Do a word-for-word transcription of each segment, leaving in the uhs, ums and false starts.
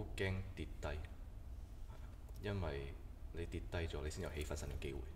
驚跌低，因為你跌低咗，你先有起翻身嘅機會。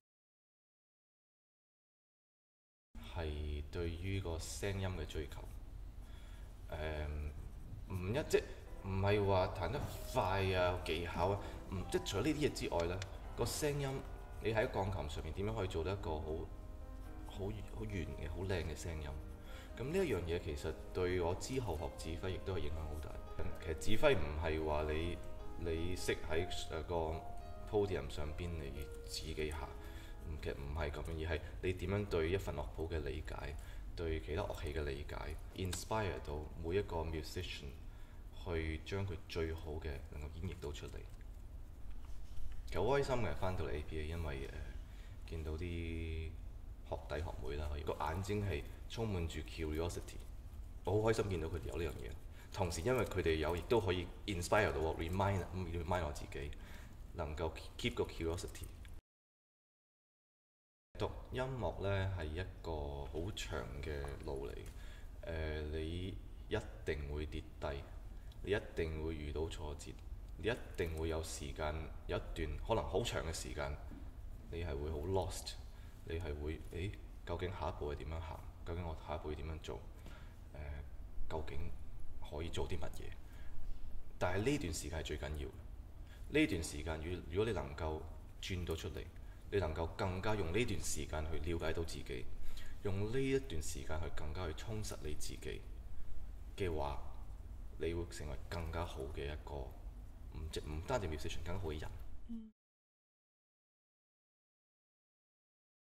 係對於個聲音嘅追求，誒唔一即唔係話彈得快啊技巧啊，唔即除咗呢啲嘢之外呢，個聲音你喺鋼琴上面點樣可以做到一個好好好圓嘅好靚嘅聲音？咁呢一樣嘢其實對我之後學指揮亦都係影響好大。其實指揮唔係話你你識喺誒個 podium 上邊你自己下，其實唔係咁樣，而係你點樣對一份樂譜嘅理解，對其他樂器嘅理解，inspire 到每一個 musician 去將佢最好嘅能夠演繹到出嚟。其實好開心嘅翻到嚟 A P A，因為誒、呃、見到啲學弟學妹啦，個眼睛係充滿住 curiosity，我好開心見到佢哋有呢樣嘢。同時因為佢哋有，亦都可以 inspire 到我 remind remind 我自己能夠 keep 個 curiosity。讀音樂呢係一個好長嘅路嚟，誒、呃、你一定會跌低，你一定會遇到挫折，你一定會有時間有一段可能好長嘅時間，你係會好 lost，你係會誒究竟下一步係點樣行？究竟我下一步要點樣做？誒、呃、究竟可以做啲乜嘢？但係呢段時間係最緊要嘅，呢段時間如如果你能夠轉到出嚟。你能夠更加用呢段時間去了解到自己，用呢一段時間去更加去充實你自己嘅話，你會成為更加好嘅一個唔即唔單止 musician，更加好嘅人。